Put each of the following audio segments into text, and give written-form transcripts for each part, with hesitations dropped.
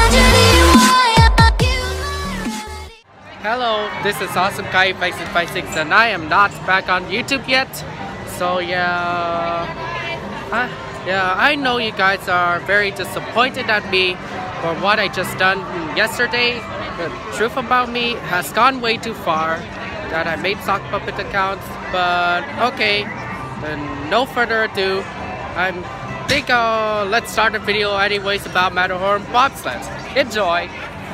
Hello, this is Awesome Kai 5656 and I am not back on YouTube yet. So yeah, I know you guys are very disappointed at me for what I just done yesterday. The truth about me has gone way too far that I made sock puppet accounts, but okay, then no further ado, I think let's start the video anyways about Matterhorn Bobsleds. Enjoy!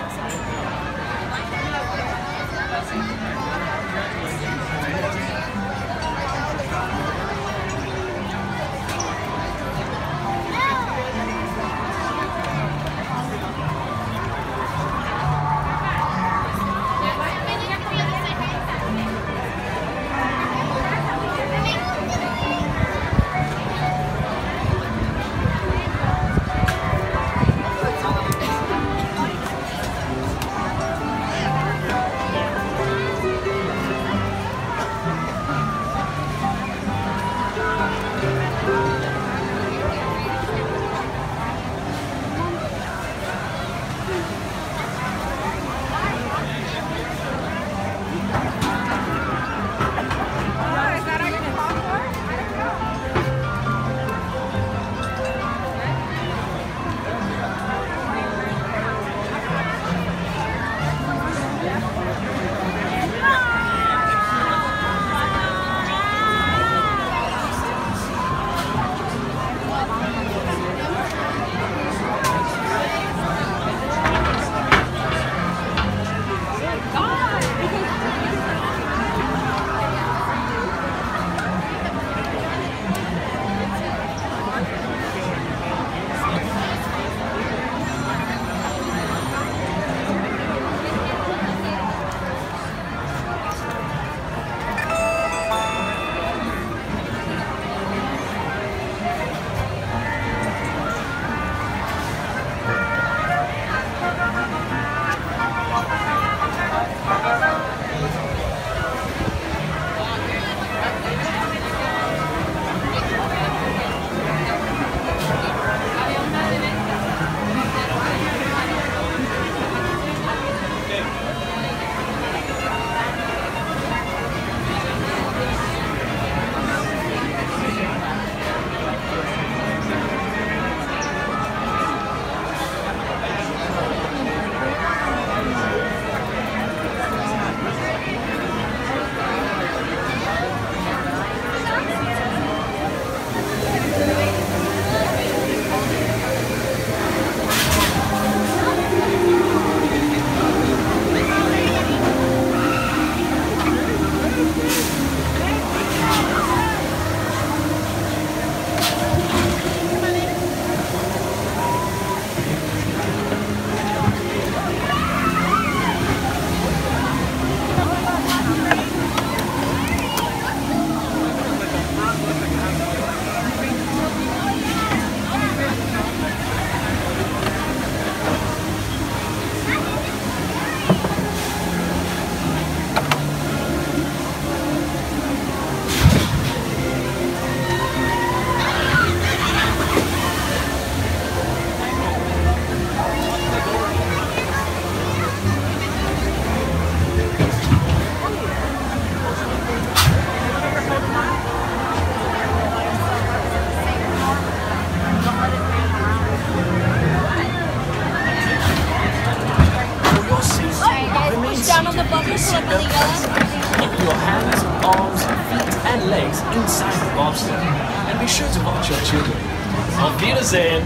Keep your hands, arms, feet and legs inside the bobsled. And be sure to watch your children. Auf Wiedersehen!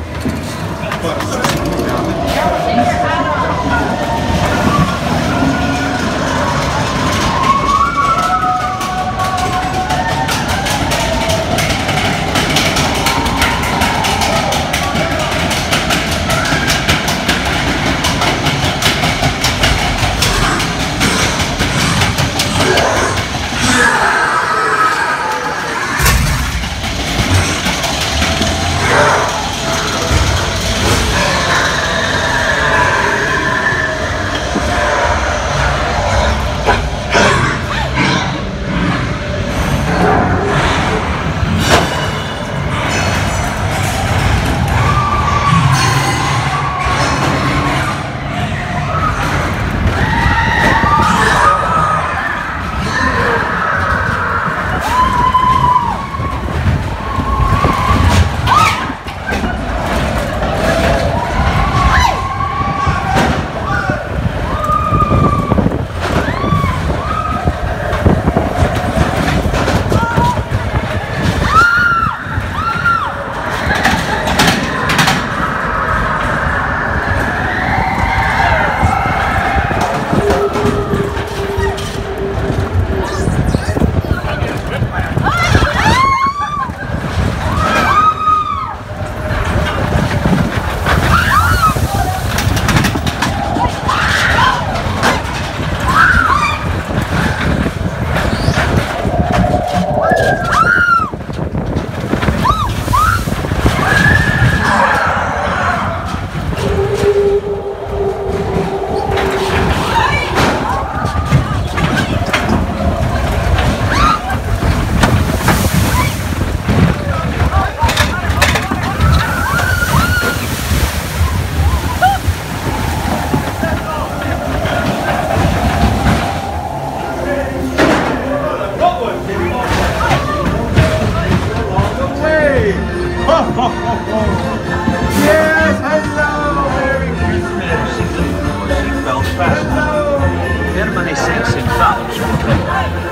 Yes, hello! Merry Christmas! Seatbelt fasten. Permanecem sentados no trem.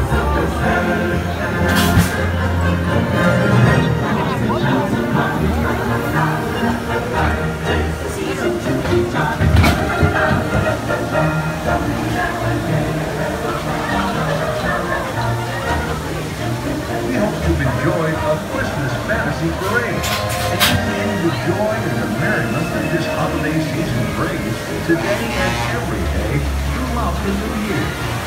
We hope you've enjoyed a Christmas fantasy parade, and you feel the joy and the merriment that this holiday season brings today and every day throughout the new year.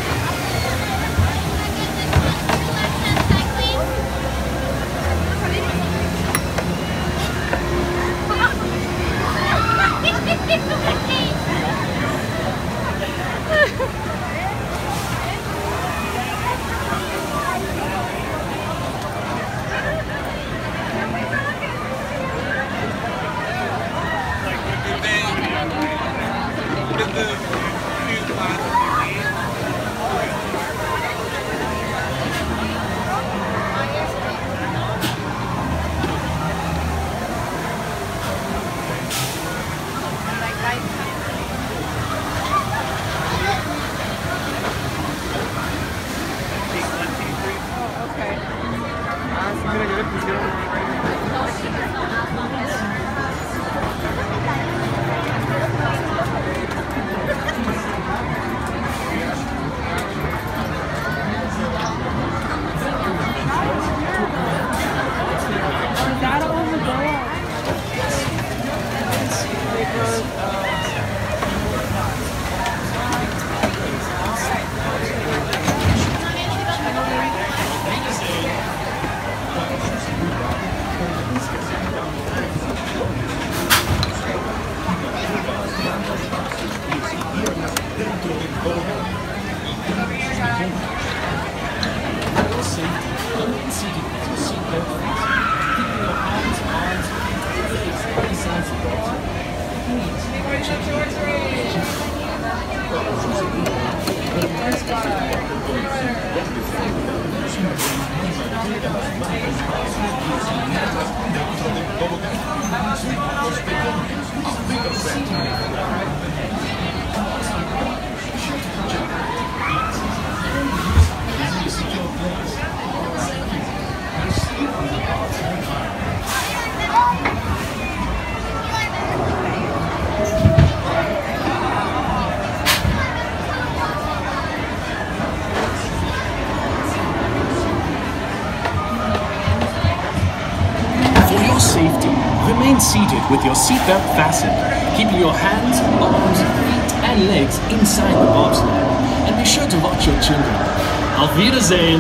Remain seated with your seatbelt fastened, keeping your hands, arms, feet and legs inside the bobsled. And be sure to watch your children. Auf Wiedersehen!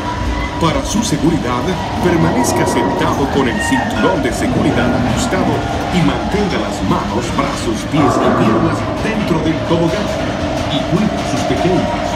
Para su seguridad, permanezca sentado con el cinturón de seguridad ajustado y mantenga las manos, brazos, pies y piernas dentro del tobogán. Y cuide a sus pequeños.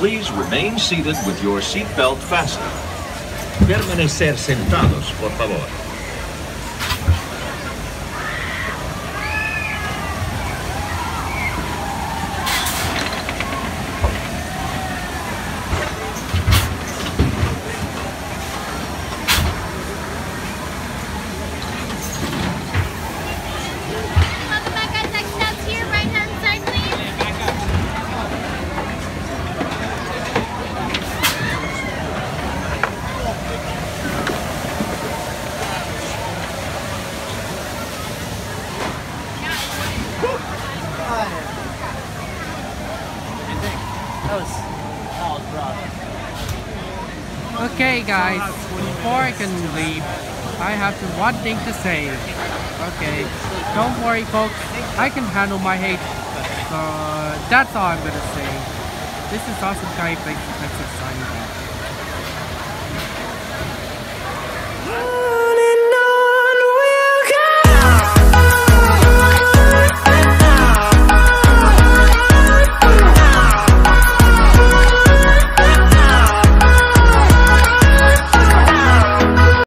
Please remain seated with your seatbelt fastened. Permanecer sentados, por favor. Okay guys, before I can leave, I have one thing to say. Okay, don't worry folks, I can handle my hate. So that's all I'm gonna say. This is Awesome Guy, thanks for signing off.